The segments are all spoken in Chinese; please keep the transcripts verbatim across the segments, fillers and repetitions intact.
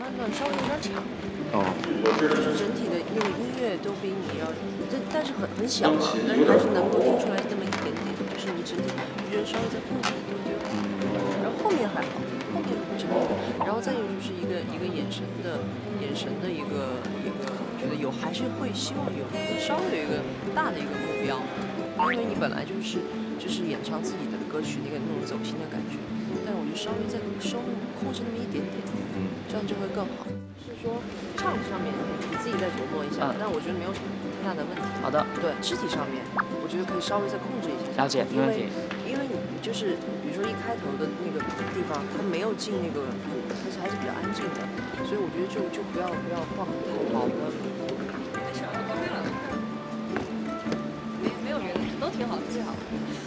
判断稍微有点差。 哦。 就是整体的那个音乐都比你要，但但是很很小嘛，但是还是能够听出来那么一点点，就是你整体我觉得稍微再控制一点点。然后后面还好，后面真的，然后再有就是一个一个眼神的眼神的一个一个，我觉得有还是会希望有稍微有一个大的一个目标，因为你本来就是就是演唱自己的歌曲那个那种走心的感觉，但是我就稍微再收控制那么一点点，这样就会更好。是说唱上面你自己再琢磨一下，但我觉得没有什么太大的问题。 好的。 对，肢体上面我觉得可以稍微再控制一下。 了解，没问题。 因为你就是比如说一开头的那个地方，它没有进那个鼓，但是还是比较安静的，所以我觉得就就不要不要晃太好的。没没有别的，都挺好，最好。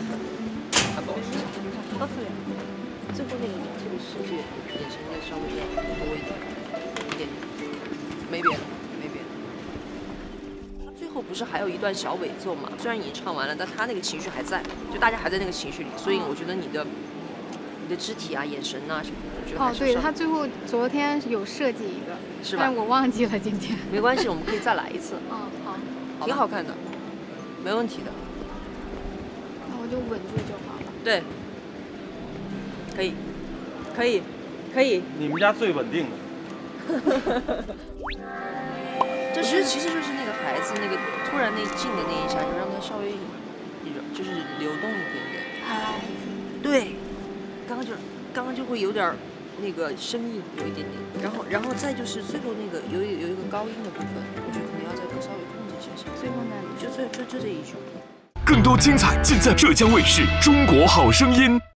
都特别好。最后那个这个世界眼神再稍微要多一点，一点点，没别的，没别的。他最后不是还有一段小尾奏嘛？虽然已经唱完了，但他那个情绪还在，就大家还在那个情绪里，所以我觉得你的你的肢体啊、眼神啊什么的，我觉得还是。 哦，对他最后昨天有设计一个， 是吧？ 但是我忘记了今天。 没关系，我们可以再来一次。 嗯，好， 挺好看的，没问题的。 那我就稳住就好了。 对，可以，可以，可以。 你们家最稳定的。 这其实其实就是那个孩子那个突然那静的那一下，就让他稍微就是流动一点点。孩子。对，刚刚就刚刚就会有点那个声音有一点点，然后然后再就是最后那个有有一个高音的部分，我觉得可能要再稍微控制一下下。 最后那里就最就就这一句。 更多精彩尽在浙江卫视《中国好声音》。